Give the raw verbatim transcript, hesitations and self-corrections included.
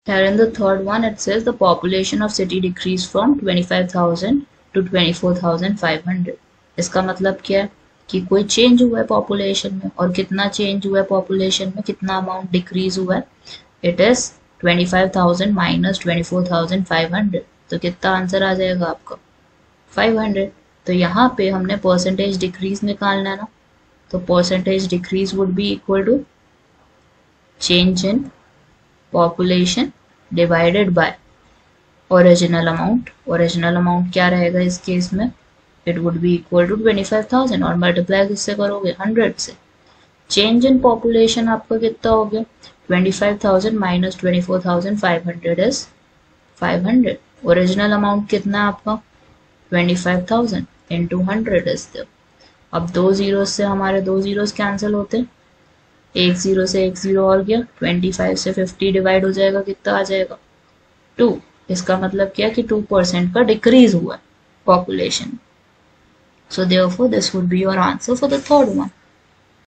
Here in the third one it says the population of city decreased from twenty-five thousand to twenty-four thousand five hundred. इसका मतलब क्या है कि कोई change हुआ है पॉपुलेशन में, और कितना चेंज हुआ है पॉपुलेशन में, कितना अमाउंट डिक्रीज हुआ है, it is twenty-five thousand minus twenty-four thousand five hundred. तो कितना आंसर आ जाएगा आपका five hundred. तो यहाँ पे हमने परसेंटेज डिक्रीज निकालना है ना, तो percentage decrease would be equal to change in population divided by original amount. Original amount क्या रहेगा इस केस में, it would be equal to twenty-five thousand और मल्टीप्लाई किससे करोगे हंड्रेड से. चेंज इन पॉपुलेशन आपका कितना हो गया twenty-five thousand minus twenty-four thousand five hundred is five hundred. Original amount कितना है आपका twenty-five thousand into hundred is the. अब दो जीरो से हमारे दो जीरोस कैंसिल होते, एक जीरो से एक जीरो और गया, twenty-five से fifty डिवाइड हो जाएगा, कितना आ जाएगा two. इसका मतलब क्या कि two परसेंट का डिक्रीज हुआ है population. So therefore this would be your answer for the third one.